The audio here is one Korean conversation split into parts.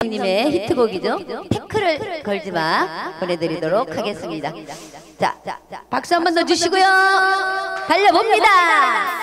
김민정님의 히트곡이죠. 태클을 걸지마 보내드리도록 하겠습니다. 자, 박수 한 번 더 주시고요. 달려봅니다.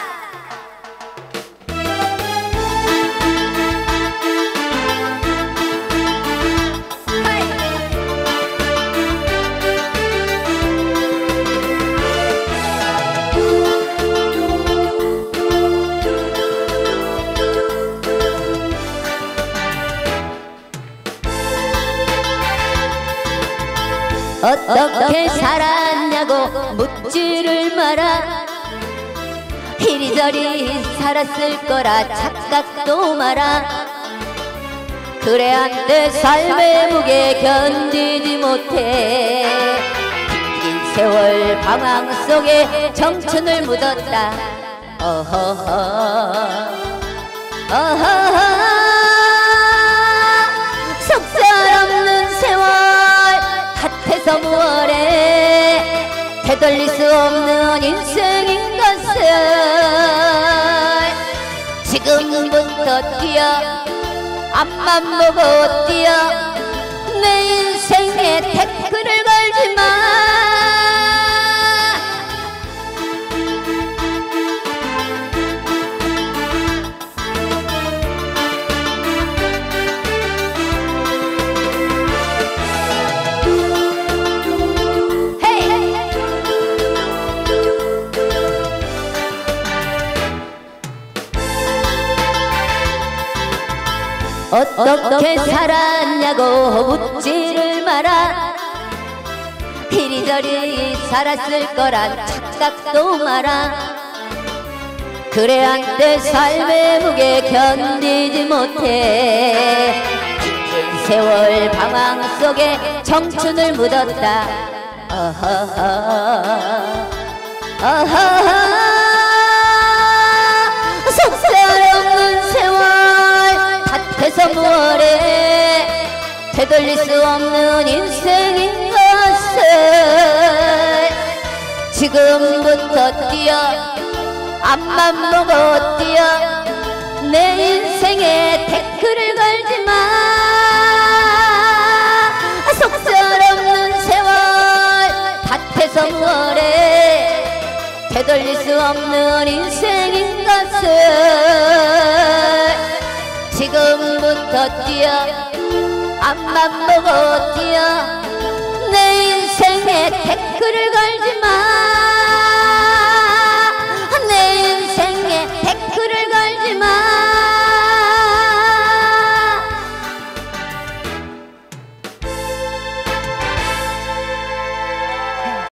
어떻게 살았냐고 묻지를 마라. 이리저리 살았을 거라 착각도 마라. 그래 한때 삶의 무게 견디지 못해 긴 세월 방황 속에 청춘을 묻었다. 속살없는 세월 핫해서 무얼해 되돌릴 수 없는 인생인 것을 지금부터 뛰어 앞만 보고 뛰어 내 인생에 태클을 걸지마. 어떻게 살았냐고 묻지를 마라. 이리저리 살았을 거란 착각도 마라. 그래 한때 삶의 무게 견디지 못해 긴 세월 방황 속에 청춘을 묻었다. 속살없는 세월 핫해서 무얼해 되돌릴 수 없는 인생인 것을 지금부터 뛰어 앞만 보고 뛰어 내 인생에 태클을 걸지마. 속살없는 세월 핫해서 무얼해 되돌릴 수 없는 인생인 것을 지금부터 뛰어 앞만 보고 뛰어 내 인생에 태클을 걸지마.